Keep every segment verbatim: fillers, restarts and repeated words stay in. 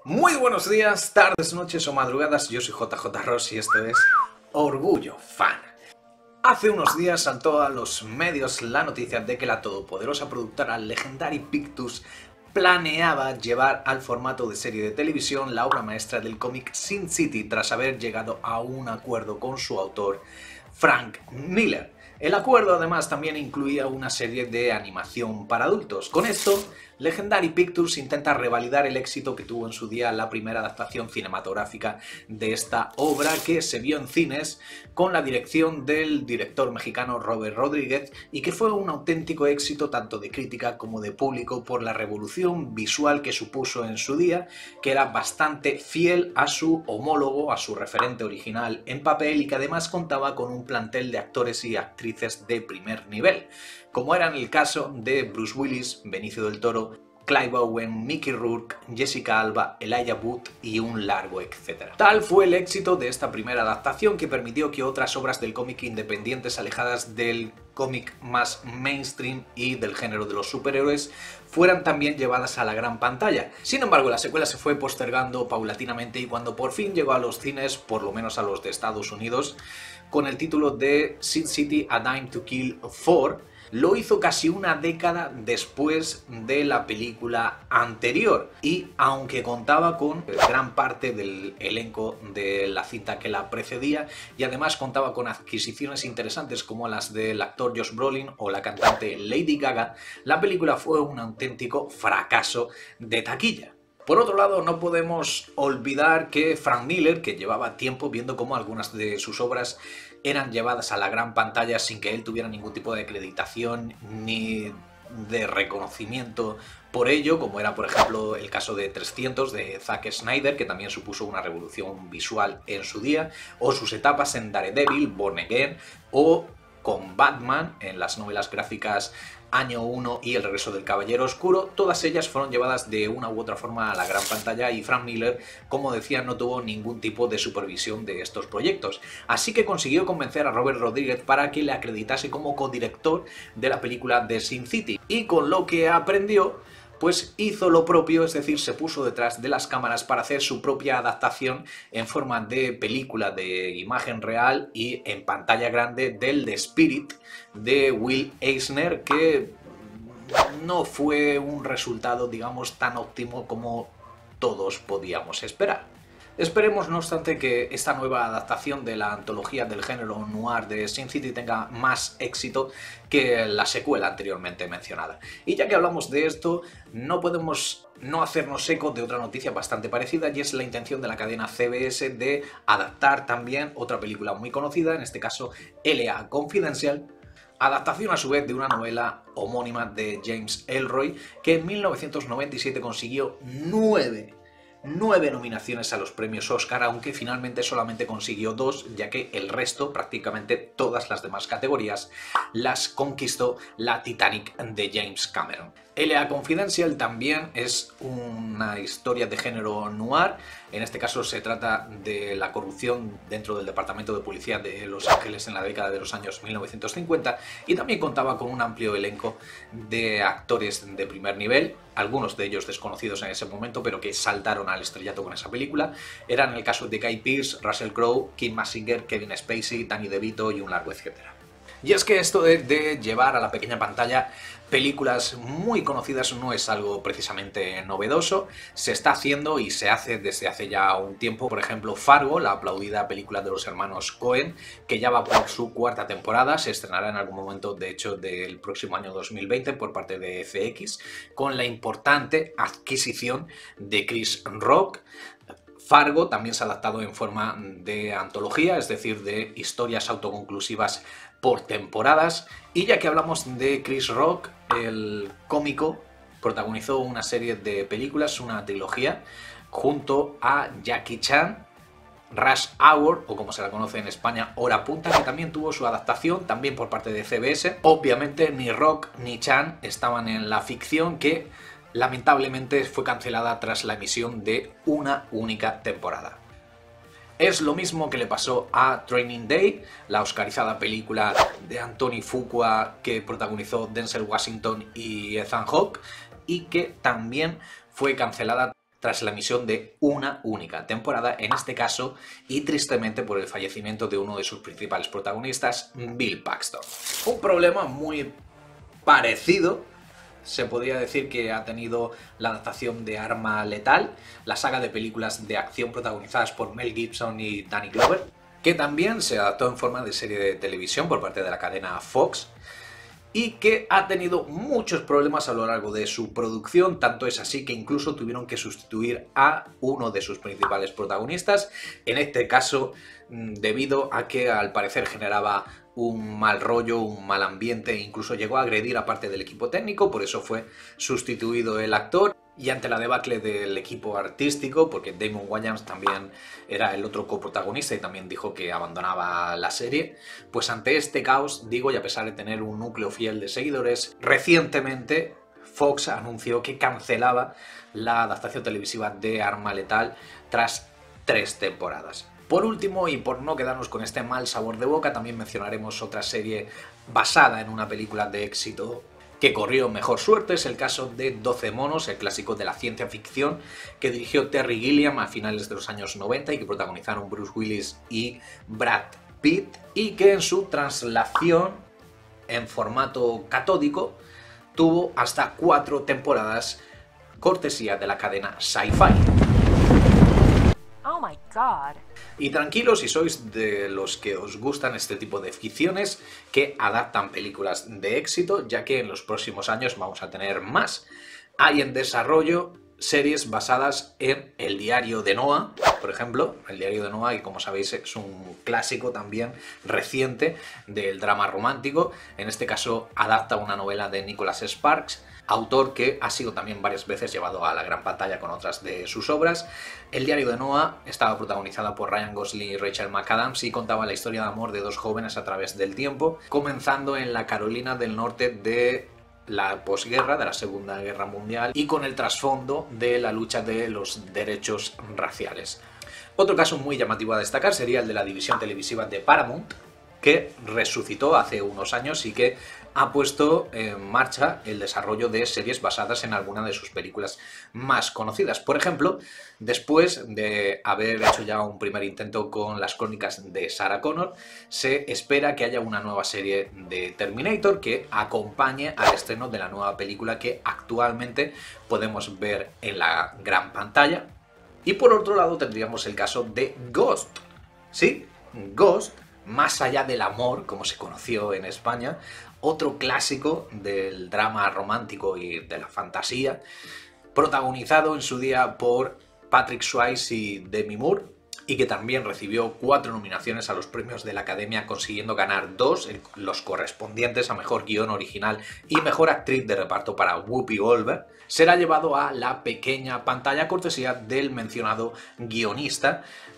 Muy buenos días, tardes, noches o madrugadas, yo soy J J Ross y esto es Orgullo Fan. Hace unos días saltó a los medios la noticia de que la todopoderosa productora Legendary Pictures planeaba llevar al formato de serie de televisión la obra maestra del cómic Sin City tras haber llegado a un acuerdo con su autor Frank Miller. El acuerdo además también incluía una serie de animación para adultos. Con esto, Legendary Pictures intenta revalidar el éxito que tuvo en su día la primera adaptación cinematográfica de esta obra, que se vio en cines con la dirección del director mexicano Robert Rodríguez y que fue un auténtico éxito tanto de crítica como de público por la revolución visual que supuso en su día, que era bastante fiel a su homólogo, a su referente original en papel y que además contaba con un plantel de actores y actrices de primer nivel, como eran el caso de Bruce Willis, Benicio del Toro, Clive Owen, Mickey Rourke, Jessica Alba, Elijah Wood y un largo etcétera. Tal fue el éxito de esta primera adaptación que permitió que otras obras del cómic independientes alejadas del cómic más mainstream y del género de los superhéroes fueran también llevadas a la gran pantalla. Sin embargo, la secuela se fue postergando paulatinamente y cuando por fin llegó a los cines, por lo menos a los de Estados Unidos, con el título de Sin City: A Dime to Kill For, lo hizo casi una década después de la película anterior y aunque contaba con gran parte del elenco de la cinta que la precedía y además contaba con adquisiciones interesantes como las del actor Josh Brolin o la cantante Lady Gaga, la película fue un auténtico fracaso de taquilla. Por otro lado, no podemos olvidar que Frank Miller, que llevaba tiempo viendo cómo algunas de sus obras eran llevadas a la gran pantalla sin que él tuviera ningún tipo de acreditación ni de reconocimiento por ello, como era por ejemplo el caso de trescientos de Zack Snyder, que también supuso una revolución visual en su día, o sus etapas en Daredevil, Born Again, o con Batman en las novelas gráficas Año uno y El regreso del Caballero Oscuro, todas ellas fueron llevadas de una u otra forma a la gran pantalla y Frank Miller, como decía, no tuvo ningún tipo de supervisión de estos proyectos. Así que consiguió convencer a Robert Rodríguez para que le acreditase como codirector de la película de Sin City y con lo que aprendió, pues hizo lo propio, es decir, se puso detrás de las cámaras para hacer su propia adaptación en forma de película de imagen real y en pantalla grande del The Spirit de Will Eisner, que no fue un resultado, digamos, tan óptimo como todos podíamos esperar. Esperemos, no obstante, que esta nueva adaptación de la antología del género noir de Sin City tenga más éxito que la secuela anteriormente mencionada. Y ya que hablamos de esto, no podemos no hacernos eco de otra noticia bastante parecida, y es la intención de la cadena C B S de adaptar también otra película muy conocida, en este caso L A Confidential, adaptación a su vez de una novela homónima de James Ellroy, que en mil novecientos noventa y siete consiguió nueve Nueve nominaciones a los premios Oscar, aunque finalmente solamente consiguió dos, ya que el resto, prácticamente todas las demás categorías, las conquistó la Titanic de James Cameron. L A Confidential también es una historia de género noir, en este caso se trata de la corrupción dentro del Departamento de Policía de Los Ángeles en la década de los años mil novecientos cincuenta y también contaba con un amplio elenco de actores de primer nivel, algunos de ellos desconocidos en ese momento, pero que saltaron al estrellato con esa película. Eran el caso de Guy Pearce, Russell Crowe, Kim Basinger, Kevin Spacey, Danny DeVito y un largo etcétera. Y es que esto de, de llevar a la pequeña pantalla películas muy conocidas no es algo precisamente novedoso, se está haciendo y se hace desde hace ya un tiempo. Por ejemplo, Fargo, la aplaudida película de los hermanos Coen, que ya va por su cuarta temporada, se estrenará en algún momento, de hecho, del próximo año dos mil veinte por parte de F X, con la importante adquisición de Chris Rock. Fargo también se ha adaptado en forma de antología, es decir, de historias autoconclusivas por temporadas. Y ya que hablamos de Chris Rock, el cómico protagonizó una serie de películas, una trilogía, junto a Jackie Chan, Rush Hour, o como se la conoce en España, Hora Punta, que también tuvo su adaptación, también por parte de C B S. Obviamente ni Rock ni Chan estaban en la ficción, que lamentablemente fue cancelada tras la emisión de una única temporada. Es lo mismo que le pasó a Training Day, la oscarizada película de Anthony Fuqua que protagonizó Denzel Washington y Ethan Hawke, y que también fue cancelada tras la emisión de una única temporada, en este caso, y tristemente por el fallecimiento de uno de sus principales protagonistas, Bill Paxton. Un problema muy parecido se podría decir que ha tenido la adaptación de Arma Letal, la saga de películas de acción protagonizadas por Mel Gibson y Danny Glover, que también se adaptó en forma de serie de televisión por parte de la cadena Fox, y que ha tenido muchos problemas a lo largo de su producción, tanto es así que incluso tuvieron que sustituir a uno de sus principales protagonistas, en este caso debido a que al parecer generaba un mal rollo, un mal ambiente e incluso llegó a agredir a parte del equipo técnico, por eso fue sustituido el actor. Y ante la debacle del equipo artístico, porque Damon Wayans también era el otro coprotagonista y también dijo que abandonaba la serie, pues ante este caos, digo, y a pesar de tener un núcleo fiel de seguidores, recientemente Fox anunció que cancelaba la adaptación televisiva de Arma Letal tras tres temporadas. Por último, y por no quedarnos con este mal sabor de boca, también mencionaremos otra serie basada en una película de éxito que corrió mejor suerte. Es el caso de doce monos, el clásico de la ciencia ficción que dirigió Terry Gilliam a finales de los años noventa y que protagonizaron Bruce Willis y Brad Pitt, y que en su traslación en formato catódico tuvo hasta cuatro temporadas, cortesía de la cadena Sci-Fi. Oh my God. Y tranquilos si sois de los que os gustan este tipo de ficciones que adaptan películas de éxito, ya que en los próximos años vamos a tener más. Hay en desarrollo series basadas en El diario de Noah, por ejemplo. El diario de Noah, que como sabéis es un clásico también reciente del drama romántico. En este caso adapta una novela de Nicholas Sparks, autor que ha sido también varias veces llevado a la gran pantalla con otras de sus obras. El diario de Noah estaba protagonizada por Ryan Gosling y Rachel McAdams y contaba la historia de amor de dos jóvenes a través del tiempo, comenzando en la Carolina del Norte de la posguerra, de la Segunda Guerra Mundial, y con el trasfondo de la lucha de los derechos raciales. Otro caso muy llamativo a destacar sería el de la división televisiva de Paramount, que resucitó hace unos años y que ha puesto en marcha el desarrollo de series basadas en alguna de sus películas más conocidas. Por ejemplo, después de haber hecho ya un primer intento con las crónicas de Sarah Connor, se espera que haya una nueva serie de Terminator que acompañe al estreno de la nueva película que actualmente podemos ver en la gran pantalla. Y por otro lado tendríamos el caso de Ghost. Sí, Ghost, más allá del amor, como se conoció en España, otro clásico del drama romántico y de la fantasía, protagonizado en su día por Patrick Swayze y Demi Moore, y que también recibió cuatro nominaciones a los premios de la Academia, consiguiendo ganar dos, los correspondientes a Mejor Guión Original y Mejor Actriz de Reparto para Whoopi Goldberg, será llevado a la pequeña pantalla cortesía del mencionado guionista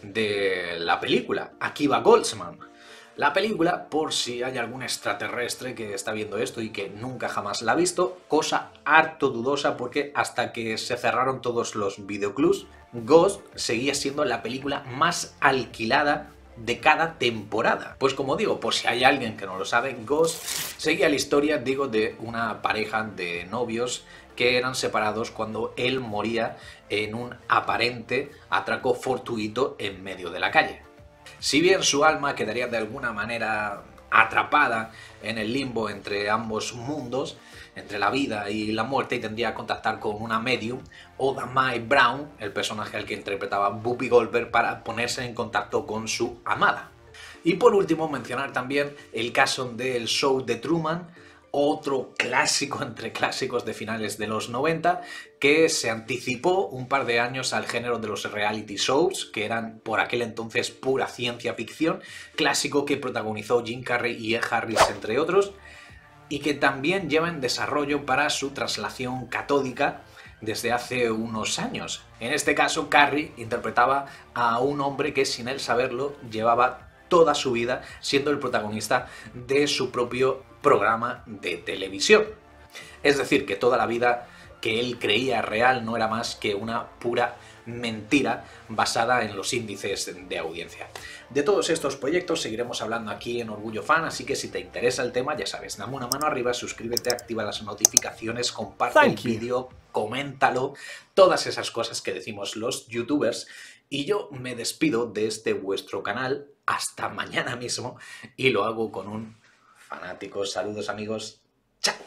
de la película, Akiva Goldsman. La película, por si hay algún extraterrestre que está viendo esto y que nunca jamás la ha visto, cosa harto dudosa porque hasta que se cerraron todos los videoclubs, Ghost seguía siendo la película más alquilada de cada temporada. Pues como digo, por si hay alguien que no lo sabe, Ghost seguía la historia, digo, de una pareja de novios que eran separados cuando él moría en un aparente atraco fortuito en medio de la calle. Si bien su alma quedaría de alguna manera atrapada en el limbo entre ambos mundos, entre la vida y la muerte, y tendría que contactar con una medium, Oda Mae Brown, el personaje al que interpretaba Whoopi Goldberg, para ponerse en contacto con su amada. Y por último mencionar también el caso del show de Truman, otro clásico entre clásicos de finales de los noventa, que se anticipó un par de años al género de los reality shows, que eran por aquel entonces pura ciencia ficción, clásico que protagonizó Jim Carrey y Ed Harris, entre otros, y que también lleva en desarrollo para su traslación catódica desde hace unos años. En este caso, Carrey interpretaba a un hombre que, sin él saberlo, llevaba toda su vida siendo el protagonista de su propio programa de televisión. Es decir, que toda la vida que él creía real no era más que una pura mentira basada en los índices de audiencia. De todos estos proyectos seguiremos hablando aquí en Orgullo Fan, así que si te interesa el tema, ya sabes, dame una mano arriba, suscríbete, activa las notificaciones, comparte el vídeo, coméntalo, todas esas cosas que decimos los youtubers. Y yo me despido de este vuestro canal hasta mañana mismo y lo hago con un fanático. Saludos amigos, chao.